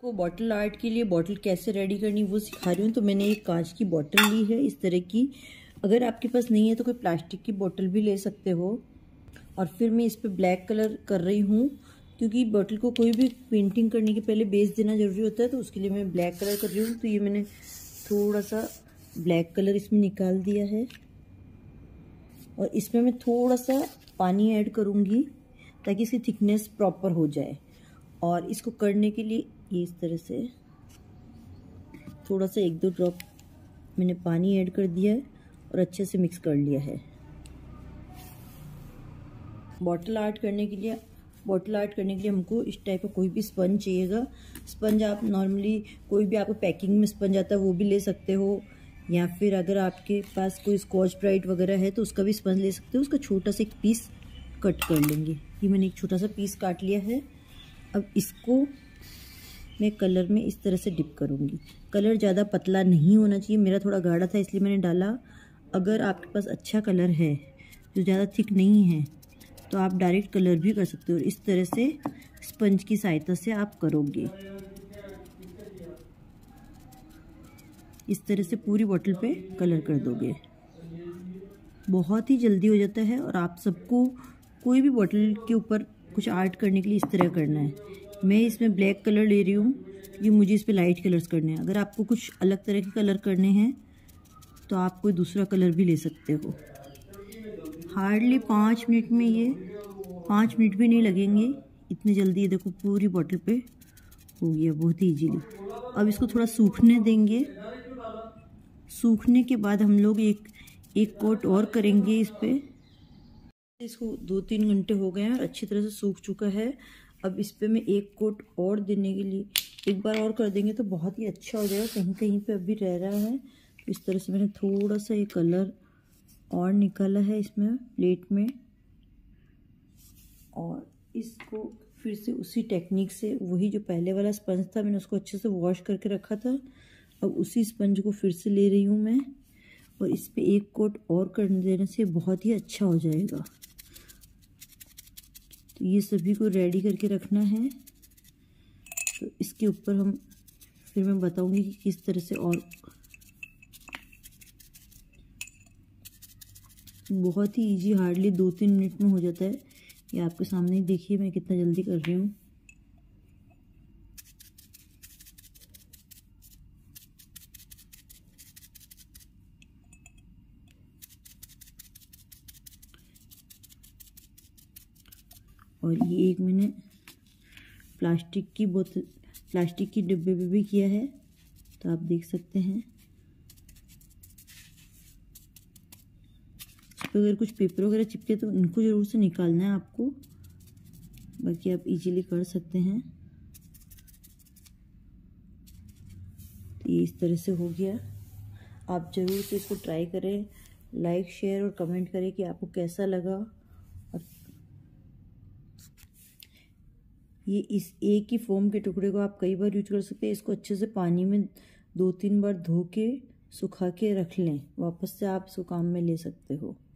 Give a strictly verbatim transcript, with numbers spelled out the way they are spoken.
को bottle art के लिए बॉटल कैसे रेडी करनी वो सिखा रही हूँ। तो मैंने एक कांच की बॉटल ली है इस तरह की। अगर आपके पास नहीं है तो कोई प्लास्टिक की बॉटल भी ले सकते हो। और फिर मैं इस पर ब्लैक कलर कर रही हूँ, क्योंकि बॉटल को कोई भी पेंटिंग करने के पहले बेस देना ज़रूरी होता है, तो उसके लिए मैं ब्लैक कलर कर रही हूँ। तो ये मैंने थोड़ा सा ब्लैक कलर इसमें निकाल दिया है और इसमें मैं थोड़ा सा पानी ऐड करूँगी ताकि इसकी थिकनेस प्रॉपर हो जाए। और इसको करने के लिए ये इस तरह से थोड़ा सा एक दो ड्रॉप मैंने पानी ऐड कर दिया है और अच्छे से मिक्स कर लिया है। बॉटल आर्ट करने के लिए बॉटल आर्ट करने के लिए हमको इस टाइप का कोई भी स्पंज चाहिएगा। स्पंज आप नॉर्मली कोई भी आपको पैकिंग में स्पंज आता है वो भी ले सकते हो, या फिर अगर आपके पास कोई स्कॉच ब्राइट वगैरह है तो उसका भी स्पंज ले सकते हो। उसका छोटा सा एक पीस कट कर लेंगे। ये मैंने एक छोटा सा पीस काट लिया है। अब इसको मैं कलर में इस तरह से डिप करूँगी। कलर ज़्यादा पतला नहीं होना चाहिए, मेरा थोड़ा गाढ़ा था इसलिए मैंने डाला। अगर आपके पास अच्छा कलर है जो ज़्यादा थिक नहीं है तो आप डायरेक्ट कलर भी कर सकते हो। इस तरह से स्पंज की सहायता से आप करोगे। इस तरह से पूरी बोतल पे कलर कर दोगे। बहुत ही जल्दी हो जाता है और आप सबको कोई भी बोतल के ऊपर कुछ आर्ट करने के लिए इस तरह करना है। मैं इसमें ब्लैक कलर ले रही हूँ, ये मुझे इस पे लाइट कलर्स करने हैं। अगर आपको कुछ अलग तरह के कलर करने हैं तो आप कोई दूसरा कलर भी ले सकते हो। हार्डली पाँच मिनट में ये पाँच मिनट भी नहीं लगेंगे, इतनी जल्दी ये देखो पूरी बोतल पे हो गया बहुत ही इजीली। अब इसको थोड़ा सूखने देंगे। सूखने के बाद हम लोग एक एक कोट और करेंगे इस पे। इसको दो तीन घंटे हो गए हैं और अच्छी तरह से सूख चुका है। अब इस पे मैं एक कोट और देने के लिए एक बार और कर देंगे तो बहुत ही अच्छा हो जाएगा। कहीं कहीं पे अभी रह रहा है, तो इस तरह से मैंने थोड़ा सा ये कलर और निकाला है इसमें प्लेट में। और इसको फिर से उसी टेक्निक से, वही जो पहले वाला स्पंज था मैंने उसको अच्छे से वॉश करके रखा था, अब उसी स्पंज को फिर से ले रही हूँ मैं और इस पे एक कोट और कर देने से बहुत ही अच्छा हो जाएगा। तो ये सभी को रेडी करके रखना है। तो इसके ऊपर हम फिर मैं बताऊंगी कि किस तरह से, और बहुत ही इजी, हार्डली दो तीन मिनट में हो जाता है। ये आपके सामने ही देखिए मैं कितना जल्दी कर रही हूँ। और ये एक मैंने प्लास्टिक की बोतल प्लास्टिक की डिब्बे पे भी किया है, तो आप देख सकते हैं। इस पर अगर कुछ पेपर वगैरह चिपके तो इनको ज़रूर से निकालना है आपको, बाकी आप इजीली कर सकते हैं। तो ये इस तरह से हो गया। आप ज़रूर से इसको ट्राई करें, लाइक शेयर और कमेंट करें कि आपको कैसा लगा। और ये इस एक ही फोम के टुकड़े को आप कई बार यूज कर सकते हैं। इसको अच्छे से पानी में दो तीन बार धो के सुखा के रख लें, वापस से आप इसको काम में ले सकते हो।